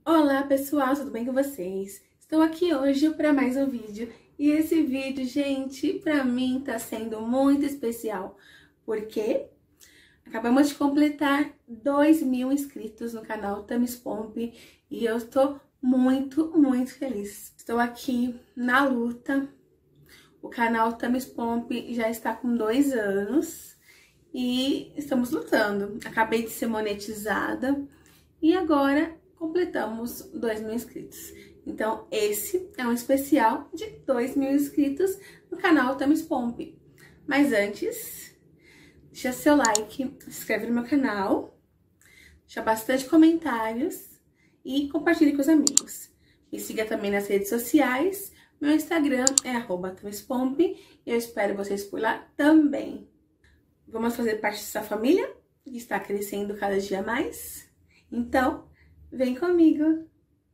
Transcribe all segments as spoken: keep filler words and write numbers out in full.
Olá pessoal, tudo bem com vocês? Estou aqui hoje para mais um vídeo e esse vídeo, gente, para mim tá sendo muito especial porque acabamos de completar dois mil inscritos no canal Thames Pomp e eu estou muito, muito feliz. Estou aqui na luta, o canal Thames Pomp já está com dois anos e estamos lutando. Acabei de ser monetizada e agora completamos dois mil inscritos. Então, esse é um especial de dois mil inscritos no canal Thames Pomp. Mas antes, deixa seu like, se inscreve no meu canal, deixa bastante comentários e compartilhe com os amigos. Me siga também nas redes sociais. Meu Instagram é arroba thamespomp e eu espero vocês por lá também. Vamos fazer parte dessa família que está crescendo cada dia mais? Então, vem comigo!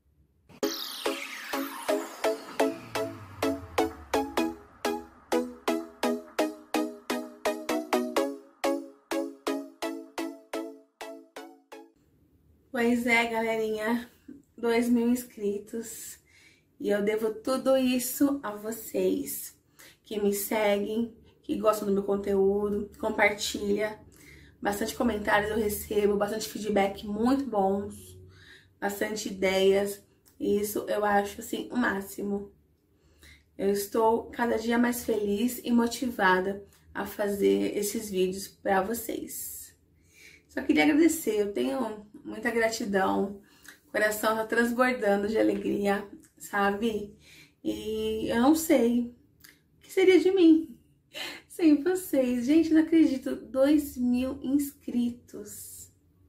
Pois é, galerinha, dois mil inscritos e eu devo tudo isso a vocês que me seguem, que gostam do meu conteúdo, compartilha. Bastante comentários eu recebo, bastante feedback muito bons, bastante ideias, e isso eu acho, assim, o máximo. Eu estou cada dia mais feliz e motivada a fazer esses vídeos para vocês. Só queria agradecer, eu tenho muita gratidão, o coração tá transbordando de alegria, sabe? E eu não sei o que seria de mim sem vocês. Gente, não acredito, dois mil inscritos.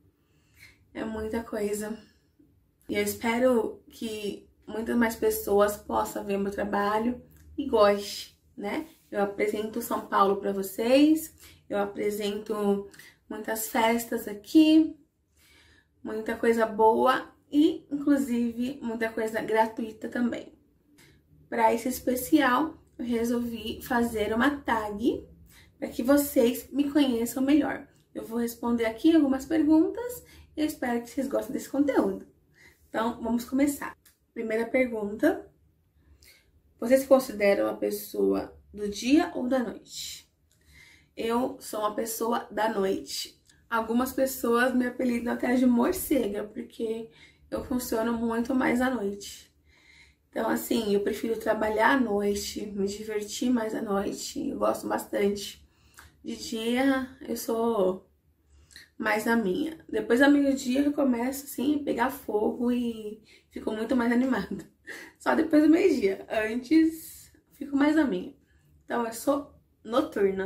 É muita coisa. E eu espero que muitas mais pessoas possam ver meu trabalho e goste, né? Eu apresento São Paulo para vocês, eu apresento muitas festas aqui, muita coisa boa e, inclusive, muita coisa gratuita também. Para esse especial, eu resolvi fazer uma tag para que vocês me conheçam melhor. Eu vou responder aqui algumas perguntas e eu espero que vocês gostem desse conteúdo. Então, vamos começar. Primeira pergunta. Você se considera uma pessoa do dia ou da noite? Eu sou uma pessoa da noite. Algumas pessoas me apelidam até de morcega, porque eu funciono muito mais à noite. Então, assim, eu prefiro trabalhar à noite, me divertir mais à noite, eu gosto bastante. De dia, eu sou mais na minha. Depois da meio-dia, eu começo, assim, a pegar fogo e fico muito mais animada. Só depois do meio-dia. Antes, fico mais na minha. Então, eu sou noturna.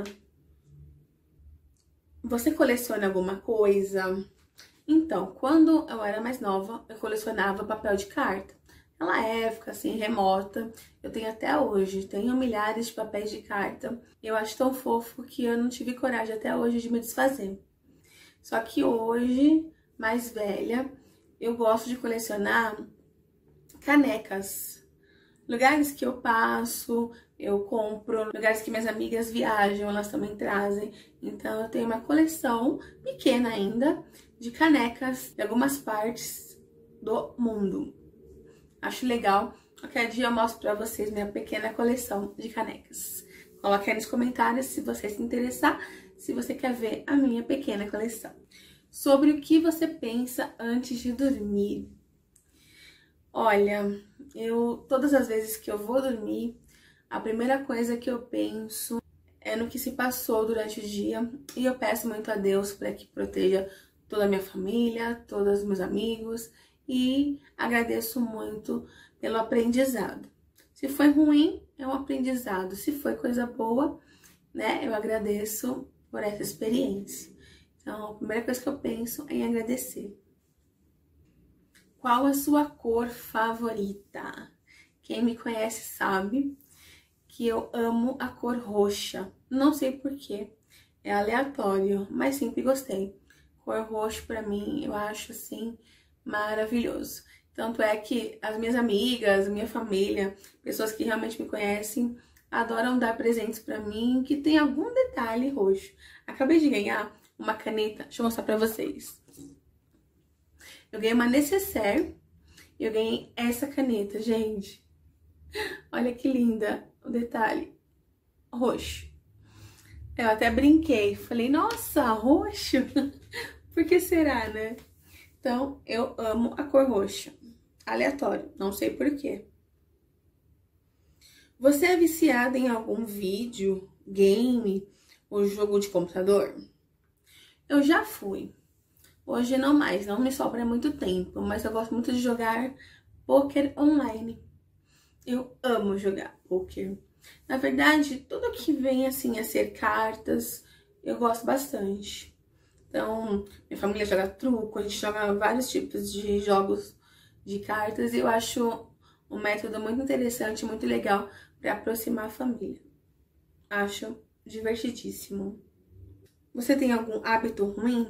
Você coleciona alguma coisa? Então, quando eu era mais nova, eu colecionava papel de carta. Naquela época, assim, remota, eu tenho até hoje, tenho milhares de papéis de carta. Eu acho tão fofo que eu não tive coragem até hoje de me desfazer. Só que hoje, mais velha, eu gosto de colecionar canecas. Lugares que eu passo, eu compro, lugares que minhas amigas viajam, elas também trazem. Então, eu tenho uma coleção pequena ainda de canecas de algumas partes do mundo. Acho legal. Qualquer dia eu mostro pra vocês minha pequena coleção de canecas. Coloque aí nos comentários se você se interessar, se você quer ver a minha pequena coleção. Sobre o que você pensa antes de dormir. Olha, eu todas as vezes que eu vou dormir, a primeira coisa que eu penso é no que se passou durante o dia. E eu peço muito a Deus para que proteja toda a minha família, todos os meus amigos. E agradeço muito pelo aprendizado. Se foi ruim, é um aprendizado. Se foi coisa boa, né, eu agradeço por essa experiência. Então, a primeira coisa que eu penso é em agradecer. Qual a sua cor favorita? Quem me conhece sabe que eu amo a cor roxa. Não sei porquê, é aleatório, mas sempre gostei. Cor roxa pra mim, eu acho assim maravilhoso. Tanto é que as minhas amigas, minha família, pessoas que realmente me conhecem, adoram dar presentes pra mim que tem algum detalhe roxo. Acabei de ganhar uma caneta, deixa eu mostrar pra vocês. Eu ganhei uma nécessaire E eu ganhei essa caneta, gente. Olha que linda o detalhe. Roxo. Eu até brinquei. Falei, nossa, roxo? Por que será, né? Então, eu amo a cor roxa. Aleatório, não sei por quê. Você é viciada em algum vídeo, game ou jogo de computador? Eu já fui. Hoje não mais, não me sobra muito tempo, mas eu gosto muito de jogar poker online. Eu amo jogar poker. Na verdade, tudo que vem assim a ser cartas, eu gosto bastante. Então, minha família joga truco, a gente joga vários tipos de jogos de cartas e eu acho um método muito interessante, muito legal para aproximar a família. Acho divertidíssimo. Você tem algum hábito ruim?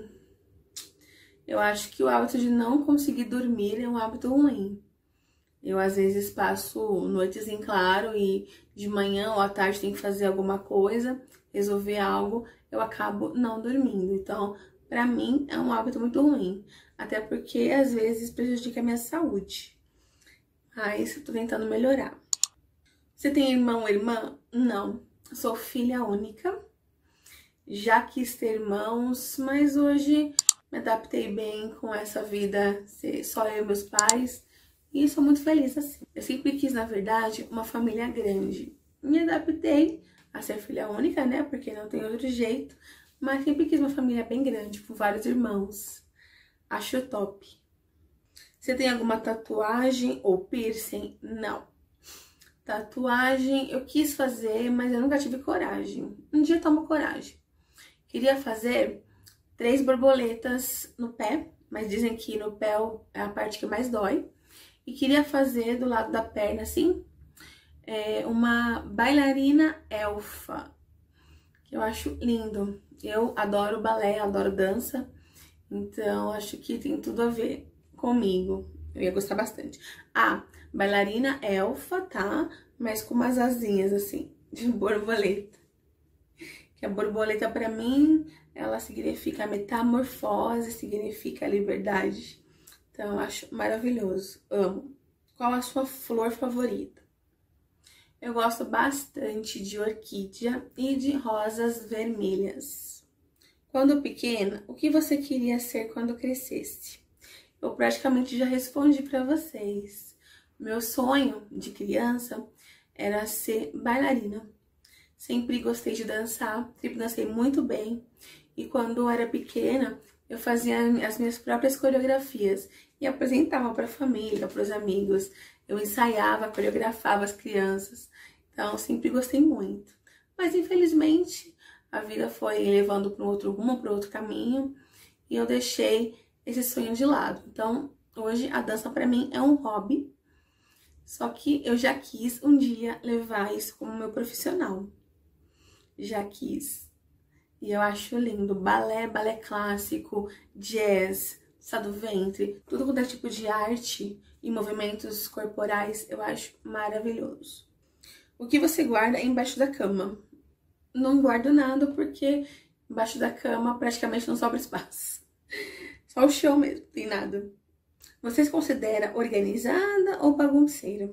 Eu acho que o hábito de não conseguir dormir é um hábito ruim. Eu, às vezes, passo noites em claro e de manhã ou à tarde tenho que fazer alguma coisa, resolver algo, eu acabo não dormindo. Então, pra mim, é um hábito muito ruim. Até porque, às vezes, prejudica a minha saúde. Mas eu tô tentando melhorar. Você tem irmão ou irmã? Não. Sou filha única. Já quis ter irmãos, mas hoje me adaptei bem com essa vida, ser só eu e meus pais. E sou muito feliz assim. Eu sempre quis, na verdade, uma família grande. Me adaptei a ser filha única, né? Porque não tem outro jeito. Mas sempre quis uma família bem grande, com vários irmãos. Acho top. Você tem alguma tatuagem ou piercing? Não. Tatuagem eu quis fazer, mas eu nunca tive coragem. Um dia eu tomo coragem. Queria fazer três borboletas no pé, mas dizem que no pé é a parte que mais dói. E queria fazer do lado da perna, assim, é, uma bailarina elfa, que eu acho lindo. Eu adoro balé, adoro dança, então acho que tem tudo a ver comigo. Eu ia gostar bastante. Ah, bailarina elfa, tá? Mas com umas asinhas, assim, de borboleta. Que a borboleta, pra mim, ela significa metamorfose, significa liberdade. Então, eu acho maravilhoso, amo. Qual a sua flor favorita? Eu gosto bastante de orquídea e de rosas vermelhas. Quando pequena, o que você queria ser quando crescesse? Eu praticamente já respondi para vocês. Meu sonho de criança era ser bailarina. Sempre gostei de dançar, sempre dancei muito bem. E quando eu era pequena, eu fazia as minhas próprias coreografias e apresentava para a família, para os amigos. Eu ensaiava, coreografava as crianças. Então, eu sempre gostei muito. Mas, infelizmente, a vida foi levando para um outro rumo, para outro caminho. E eu deixei esse sonho de lado. Então, hoje, a dança para mim é um hobby. Só que eu já quis um dia levar isso como meu profissional. Já quis. E eu acho lindo. Balé, balé clássico, jazz, sá do ventre, tudo quanto é tipo de arte e movimentos corporais, eu acho maravilhoso. O que você guarda embaixo da cama? Não guardo nada porque embaixo da cama praticamente não sobra espaço. Só o chão mesmo, tem nada. Você se considera organizada ou bagunceira?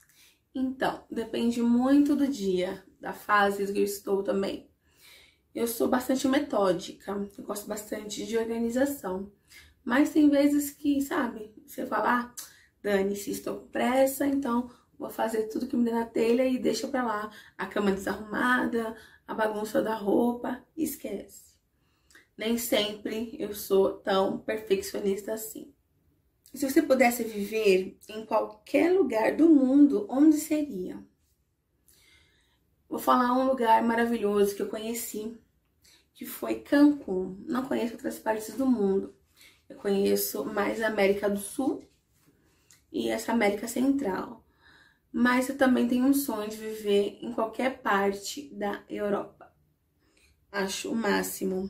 Então, depende muito do dia, da fase que eu estou também. Eu sou bastante metódica, eu gosto bastante de organização. Mas tem vezes que, sabe, você fala, ah, dane-se, estou com pressa, então vou fazer tudo que me der na telha e deixa pra lá. A cama desarrumada, a bagunça da roupa, esquece. Nem sempre eu sou tão perfeccionista assim. Se você pudesse viver em qualquer lugar do mundo, onde seria? Vou falar um lugar maravilhoso que eu conheci, que foi Cancún. Não conheço outras partes do mundo. Eu conheço mais a América do Sul e essa América Central. Mas eu também tenho um sonho de viver em qualquer parte da Europa. Acho o máximo.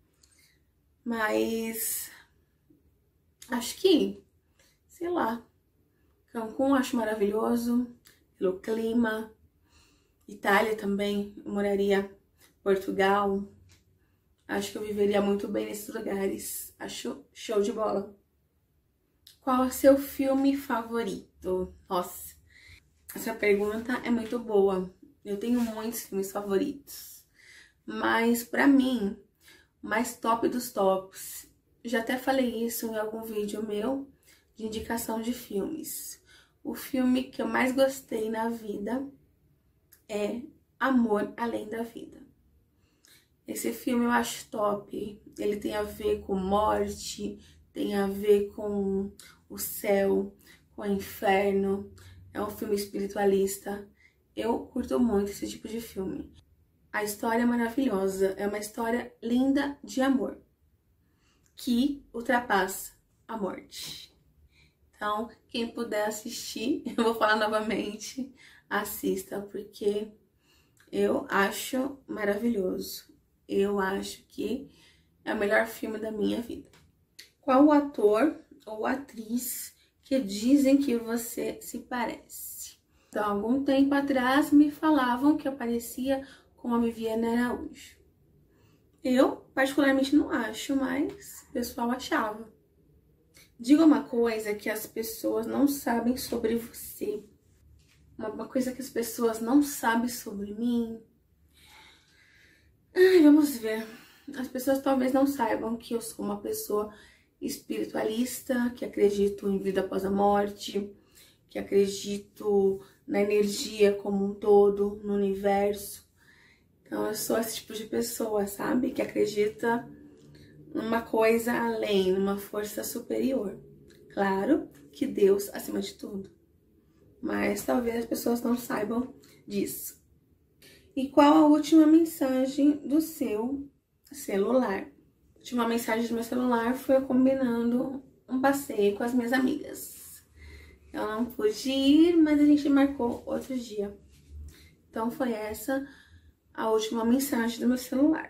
Mas acho que, sei lá, Cancún acho maravilhoso, pelo clima. Itália também, eu moraria. Portugal. Acho que eu viveria muito bem nesses lugares. Acho show de bola. Qual é o seu filme favorito? Nossa, essa pergunta é muito boa. Eu tenho muitos filmes favoritos. Mas, pra mim, o mais top dos tops, já até falei isso em algum vídeo meu, de indicação de filmes. O filme que eu mais gostei na vida é Amor Além da Vida. Esse filme eu acho top. Ele tem a ver com morte, tem a ver com o céu, com o inferno. É um filme espiritualista. Eu curto muito esse tipo de filme. A história é maravilhosa. É uma história linda de amor, que ultrapassa a morte. Então, quem puder assistir, eu vou falar novamente, assista, porque eu acho maravilhoso. Eu acho que é o melhor filme da minha vida. Qual o ator ou atriz que dizem que você se parece? Então, algum tempo atrás me falavam que eu parecia com a Viviane Araújo. Eu, particularmente, não acho, mas o pessoal achava. Diga uma coisa que as pessoas não sabem sobre você. Uma coisa que as pessoas não sabem sobre mim. Ai, vamos ver. As pessoas talvez não saibam que eu sou uma pessoa espiritualista, que acredito em vida após a morte, que acredito na energia como um todo, no universo. Então, eu sou esse tipo de pessoa, sabe? Que acredita numa coisa além, numa força superior. Claro que Deus acima de tudo. Mas talvez as pessoas não saibam disso. E qual a última mensagem do seu celular? A última mensagem do meu celular foi eu combinando um passeio com as minhas amigas. Eu não pude ir, mas a gente marcou outro dia. Então foi essa a última mensagem do meu celular.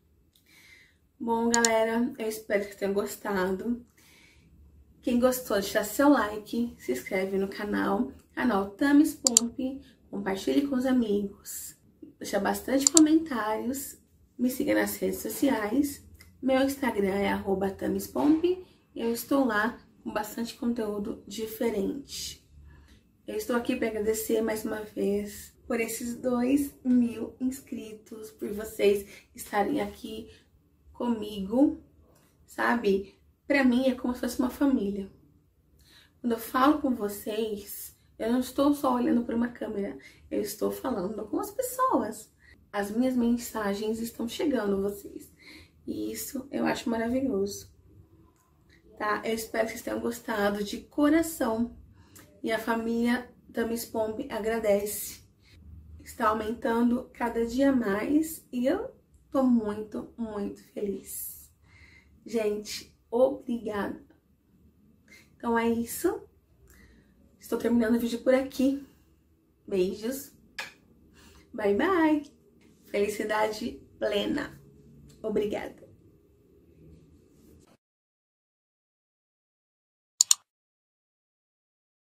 Bom, galera, eu espero que tenham gostado. Quem gostou, deixa seu like, se inscreve no canal, canal Thamis Pomp, compartilhe com os amigos, deixa bastante comentários, me siga nas redes sociais. Meu Instagram é arroba Thamis Pomp e eu estou lá com bastante conteúdo diferente. Eu estou aqui para agradecer mais uma vez por esses dois mil inscritos, por vocês estarem aqui comigo, sabe? Pra mim é como se fosse uma família. Quando eu falo com vocês, eu não estou só olhando para uma câmera, eu estou falando com as pessoas. As minhas mensagens estão chegando a vocês. E isso eu acho maravilhoso. Tá? Eu espero que vocês tenham gostado de coração. E a família Thamis Pomp agradece. Está aumentando cada dia mais e eu tô muito, muito feliz. Gente, obrigada. Então é isso. Estou terminando o vídeo por aqui. Beijos. Bye, bye. Felicidade plena. Obrigada.